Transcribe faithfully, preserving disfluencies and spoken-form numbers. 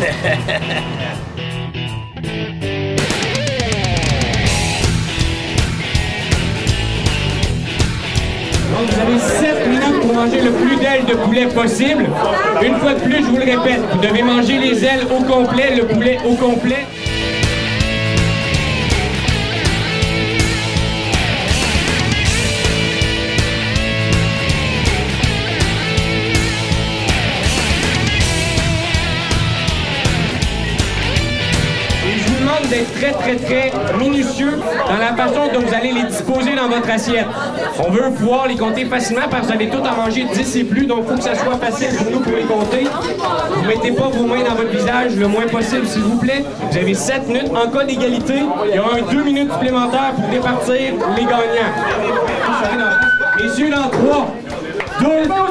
Donc vous avez sept minutes pour manger le plus d'ailes de poulet possible. Une fois de plus, je vous le répète, vous devez manger les ailes au complet, le poulet au complet. D'être très, très, très minutieux dans la façon dont vous allez les disposer dans votre assiette. On veut pouvoir les compter facilement parce que vous allez tout en manger dix et plus, donc il faut que ça soit facile pour nous pour les compter. Vous ne mettez pas vos mains dans votre visage le moins possible, s'il vous plaît. Vous avez sept minutes. En cas d'égalité, il y aura un deux minutes supplémentaires pour départir les gagnants. Messieurs, dans trois, deux,